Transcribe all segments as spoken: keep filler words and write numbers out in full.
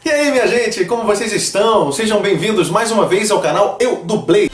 E aí, minha gente, como vocês estão? Sejam bem-vindos mais uma vez ao canal Eu Dublei.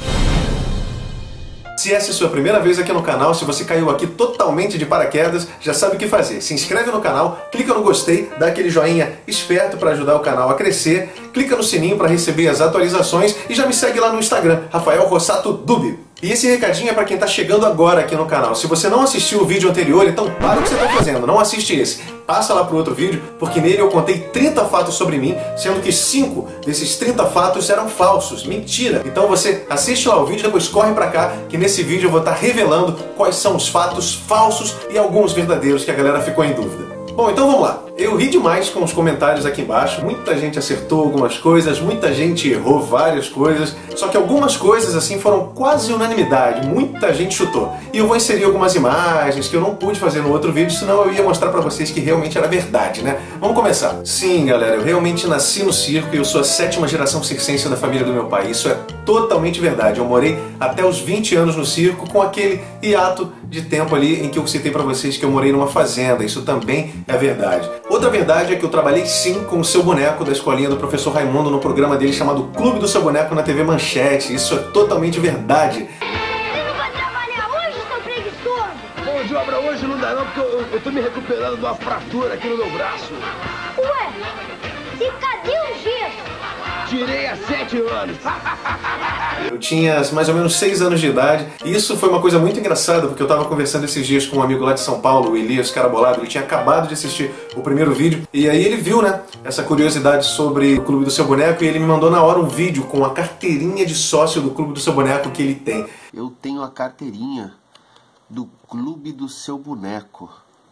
Se essa é a sua primeira vez aqui no canal, se você caiu aqui totalmente de paraquedas, já sabe o que fazer. Se inscreve no canal, clica no gostei, dá aquele joinha esperto para ajudar o canal a crescer, clica no sininho para receber as atualizações e já me segue lá no Instagram, Rafael Rossato Dub. E esse recadinho é para quem está chegando agora aqui no canal. Se você não assistiu o vídeo anterior, então para o que você está fazendo, não assiste esse. Passa lá para o outro vídeo, porque nele eu contei trinta fatos sobre mim, sendo que cinco desses trinta fatos eram falsos, mentira. Então você assiste lá o vídeo, depois corre para cá, que nesse vídeo eu vou estar revelando quais são os fatos falsos e alguns verdadeiros que a galera ficou em dúvida. Bom, então vamos lá. Eu ri demais com os comentários aqui embaixo, muita gente acertou algumas coisas, muita gente errou várias coisas, só que algumas coisas assim foram quase unanimidade, muita gente chutou. E eu vou inserir algumas imagens que eu não pude fazer no outro vídeo, senão eu ia mostrar pra vocês que realmente era verdade, né? Vamos começar. Sim, galera, eu realmente nasci no circo e eu sou a sétima geração circense da família do meu pai. Isso é totalmente verdade. Eu morei até os vinte anos no circo, com aquele hiato de tempo ali em que eu citei pra vocês que eu morei numa fazenda. Isso também é verdade. Outra verdade é que eu trabalhei sim com o Seu Boneco da escolinha do professor Raimundo no programa dele chamado Clube do Seu Boneco na T V Manchete. Isso é totalmente verdade. Você não vai trabalhar hoje, seu preguiçoso? Bom de obra hoje não dá não, porque eu, eu tô me recuperando de uma fratura aqui no meu braço. Ué, e cadê o gesso? Tirei há sete anos. Eu tinha mais ou menos seis anos de idade, e isso foi uma coisa muito engraçada, porque eu estava conversando esses dias com um amigo lá de São Paulo, o Elias Carabolado. Ele tinha acabado de assistir o primeiro vídeo, e aí ele viu, né, essa curiosidade sobre o Clube do Seu Boneco, e ele me mandou na hora um vídeo com a carteirinha de sócio do Clube do Seu Boneco que ele tem. Eu tenho a carteirinha do Clube do Seu Boneco.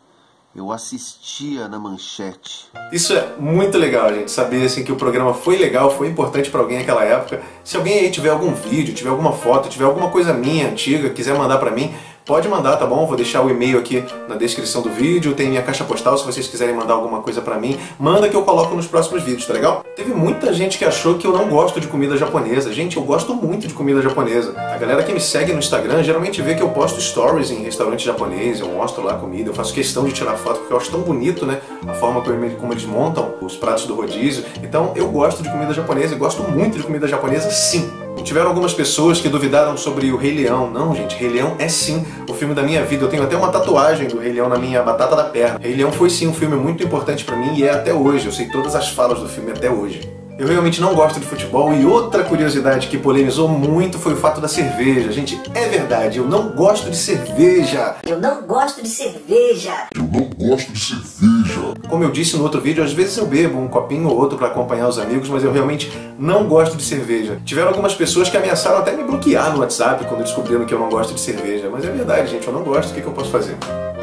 Eu assistia na Manchete. Isso é muito legal, gente, saber assim, que o programa foi legal, foi importante pra alguém naquela época. Se alguém aí tiver algum vídeo, tiver alguma foto, tiver alguma coisa minha, antiga, quiser mandar pra mim, pode mandar, tá bom? Vou deixar o e-mail aqui na descrição do vídeo, tem minha caixa postal, se vocês quiserem mandar alguma coisa pra mim, manda que eu coloco nos próximos vídeos, tá legal? Teve muita gente que achou que eu não gosto de comida japonesa. Gente, eu gosto muito de comida japonesa. A galera que me segue no Instagram geralmente vê que eu posto stories em restaurante japonês, eu mostro lá a comida, eu faço questão de tirar foto porque eu acho tão bonito, né? A forma como eles montam os pratos do rodízio. Então eu gosto de comida japonesa e gosto muito de comida japonesa, sim. E tiveram algumas pessoas que duvidaram sobre o Rei Leão. Não, gente, Rei Leão é sim o filme da minha vida. Eu tenho até uma tatuagem do Rei Leão na minha batata da perna. Rei Leão foi sim um filme muito importante pra mim e é até hoje. Eu sei todas as falas do filme até hoje. Eu realmente não gosto de futebol, e outra curiosidade que polemizou muito foi o fato da cerveja. Gente, é verdade, eu não gosto de cerveja. Eu não gosto de cerveja. Eu não gosto de cerveja. Como eu disse no outro vídeo, às vezes eu bebo um copinho ou outro para acompanhar os amigos, mas eu realmente não gosto de cerveja. Tiveram algumas pessoas que ameaçaram até me bloquear no WhatsApp quando descobriram que eu não gosto de cerveja. Mas é verdade, gente, eu não gosto, o que, que eu posso fazer?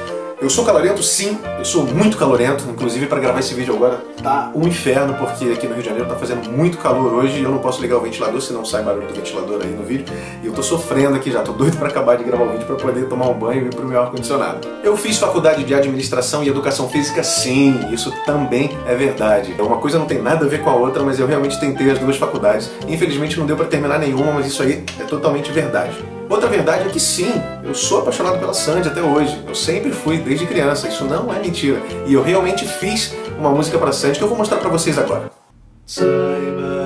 Eu sou calorento, sim, eu sou muito calorento, inclusive para gravar esse vídeo agora tá um inferno, porque aqui no Rio de Janeiro tá fazendo muito calor hoje e eu não posso ligar o ventilador, senão sai barulho do ventilador aí no vídeo, e eu tô sofrendo aqui já, tô doido para acabar de gravar o vídeo para poder tomar um banho e ir pro meu ar-condicionado. Eu fiz faculdade de Administração e Educação Física, sim, isso também é verdade. Uma coisa não tem nada a ver com a outra, mas eu realmente tentei as duas faculdades. Infelizmente não deu para terminar nenhuma, mas isso aí é totalmente verdade. Outra verdade é que sim, eu sou apaixonado pela Sandy até hoje. Eu sempre fui, desde criança. Isso não é mentira. E eu realmente fiz uma música pra Sandy que eu vou mostrar pra vocês agora. Saiba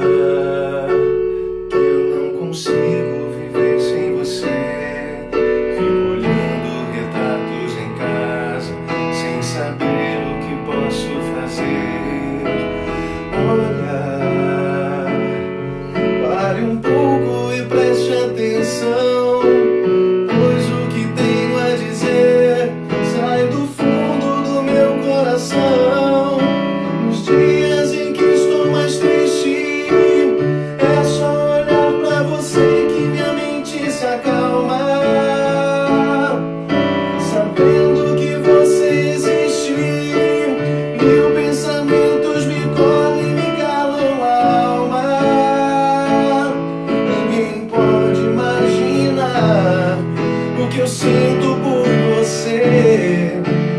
que eu não consigo viver sem você. Fico olhando retratos em casa, sem saber o que posso fazer. Olha, pare um pouco e preste atenção. Nos dias em que estou mais triste, é só olhar pra você que minha mente se acalma, sabendo que você existe. Mil pensamentos me correm e me calam a alma. Ninguém pode imaginar o que eu sinto por você.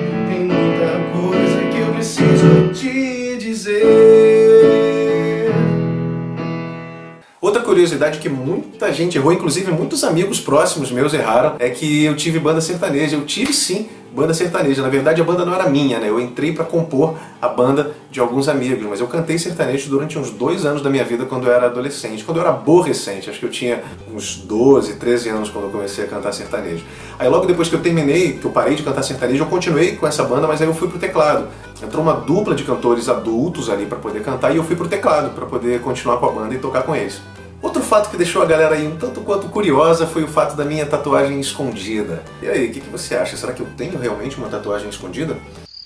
Preciso te dizer. Outra curiosidade que muita gente errou, inclusive muitos amigos próximos meus erraram, é que eu tive banda sertaneja. Eu tive sim banda sertaneja. Na verdade a banda não era minha, né? Eu entrei pra compor a banda de alguns amigos, mas eu cantei sertanejo durante uns dois anos da minha vida quando eu era adolescente, quando eu era aborrecente. Acho que eu tinha uns doze, treze anos quando eu comecei a cantar sertanejo. Aí logo depois que eu terminei, que eu parei de cantar sertanejo, eu continuei com essa banda, mas aí eu fui pro teclado. Entrou uma dupla de cantores adultos ali pra poder cantar e eu fui pro teclado pra poder continuar com a banda e tocar com eles. Outro fato que deixou a galera aí um tanto quanto curiosa foi o fato da minha tatuagem escondida. E aí, o que, que você acha? Será que eu tenho realmente uma tatuagem escondida?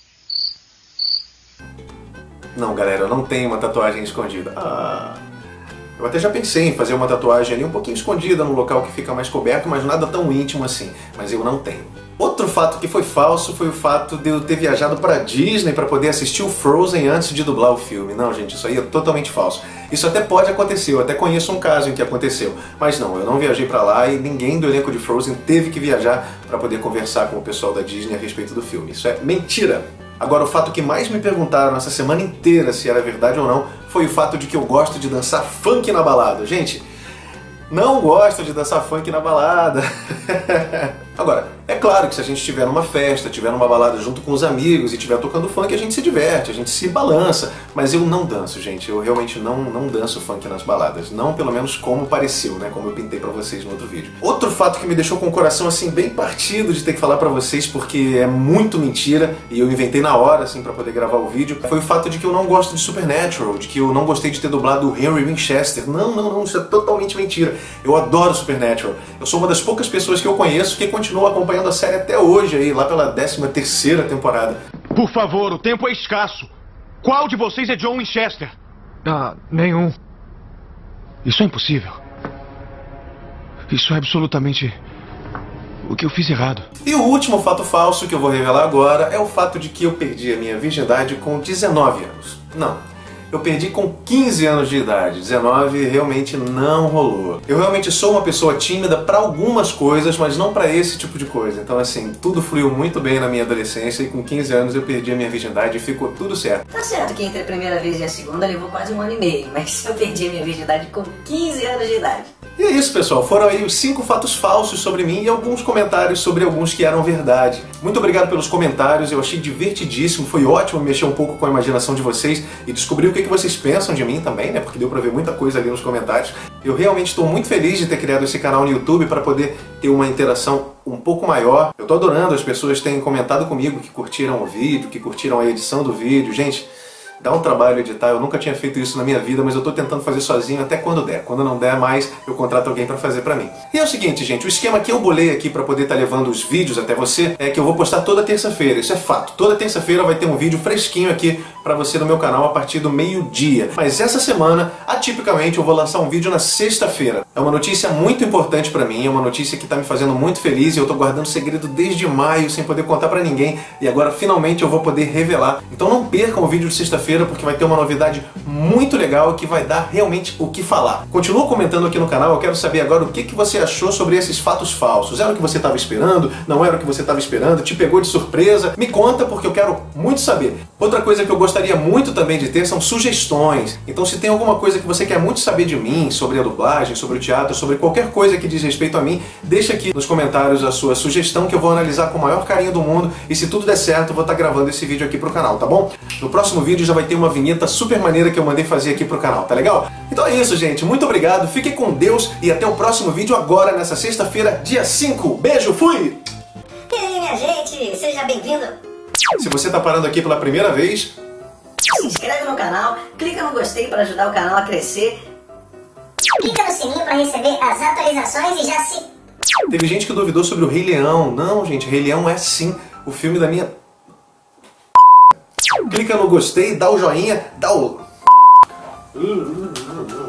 Não, galera, eu não tenho uma tatuagem escondida. Ah, eu até já pensei em fazer uma tatuagem ali um pouquinho escondida, num local que fica mais coberto, mas nada tão íntimo assim. Mas eu não tenho. Outro fato que foi falso foi o fato de eu ter viajado para Disney para poder assistir o Frozen antes de dublar o filme. Não, gente, isso aí é totalmente falso. Isso até pode acontecer, eu até conheço um caso em que aconteceu. Mas não, eu não viajei para lá e ninguém do elenco de Frozen teve que viajar para poder conversar com o pessoal da Disney a respeito do filme. Isso é mentira! Agora, o fato que mais me perguntaram essa semana inteira se era verdade ou não foi o fato de que eu gosto de dançar funk na balada. Gente, não gosto de dançar funk na balada. Agora, é claro que se a gente estiver numa festa, estiver numa balada junto com os amigos e estiver tocando funk, a gente se diverte, a gente se balança. Mas eu não danço, gente. Eu realmente não, não danço funk nas baladas. Não, pelo menos como pareceu, né? Como eu pintei pra vocês no outro vídeo. Outro fato que me deixou com o coração, assim, bem partido de ter que falar pra vocês, porque é muito mentira, e eu inventei na hora, assim, pra poder gravar o vídeo, foi o fato de que eu não gosto de Supernatural, de que eu não gostei de ter dublado o Henry Winchester. Não, não, não, isso é totalmente mentira. Eu adoro Supernatural. Eu sou uma das poucas pessoas que eu conheço que continua acompanhando a série até hoje, aí, lá pela décima terceira temporada. Por favor, o tempo é escasso. Qual de vocês é John Winchester? Ah, nenhum. Isso é impossível. Isso é absolutamente o que eu fiz errado. E o último fato falso que eu vou revelar agora é o fato de que eu perdi a minha virgindade com dezenove anos. Não. Eu perdi com quinze anos de idade, dezenove realmente não rolou. Eu realmente sou uma pessoa tímida para algumas coisas, mas não para esse tipo de coisa. Então assim, tudo fluiu muito bem na minha adolescência e com quinze anos eu perdi a minha virgindade e ficou tudo certo. Tá certo que entre a primeira vez e a segunda levou quase um ano e meio, mas eu perdi a minha virgindade com quinze anos de idade. E é isso, pessoal. Foram aí os cinco fatos falsos sobre mim e alguns comentários sobre alguns que eram verdade. Muito obrigado pelos comentários, eu achei divertidíssimo, foi ótimo mexer um pouco com a imaginação de vocês e descobrir o que vocês pensam de mim também, né? Porque deu pra ver muita coisa ali nos comentários. Eu realmente estou muito feliz de ter criado esse canal no YouTube para poder ter uma interação um pouco maior. Eu tô adorando, as pessoas têm comentado comigo que curtiram o vídeo, que curtiram a edição do vídeo. Gente, dá um trabalho editar, eu nunca tinha feito isso na minha vida, mas eu tô tentando fazer sozinho até quando der. Quando não der mais, eu contrato alguém pra fazer pra mim. E é o seguinte, gente, o esquema que eu bolei aqui pra poder estar levando os vídeos até você é que eu vou postar toda terça-feira, isso é fato. Toda terça-feira vai ter um vídeo fresquinho aqui pra você no meu canal a partir do meio-dia. Mas essa semana, atipicamente, eu vou lançar um vídeo na sexta-feira. É uma notícia muito importante pra mim, é uma notícia que tá me fazendo muito feliz e eu tô guardando segredo desde maio sem poder contar pra ninguém. E agora, finalmente, eu vou poder revelar. Então não percam o vídeo de sexta-feira, porque vai ter uma novidade muito legal que vai dar realmente o que falar. Continua comentando aqui no canal, eu quero saber agora o que, que você achou sobre esses fatos falsos. Era o que você estava esperando? Não era o que você estava esperando? Te pegou de surpresa? Me conta, porque eu quero muito saber. Outra coisa que eu gostaria muito também de ter são sugestões. Então se tem alguma coisa que você quer muito saber de mim, sobre a dublagem, sobre o teatro, sobre qualquer coisa que diz respeito a mim, deixa aqui nos comentários a sua sugestão que eu vou analisar com o maior carinho do mundo e se tudo der certo eu vou estar gravando esse vídeo aqui pro canal, tá bom? No próximo vídeo já vai ter uma vinheta super maneira que eu mandei fazer aqui pro canal, tá legal? Então é isso, gente. Muito obrigado, fiquem com Deus e até o próximo vídeo agora, nessa sexta-feira, dia cinco. Beijo, fui! E aí, minha gente, seja bem-vindo. Se você tá parando aqui pela primeira vez, Se inscreve no canal, clica no gostei para ajudar o canal a crescer. Clica no sininho para receber as atualizações e já se... teve gente que duvidou sobre o Rei Leão. Não, gente, Rei Leão é sim o filme da minha... Clica no gostei, dá o joinha, dá o...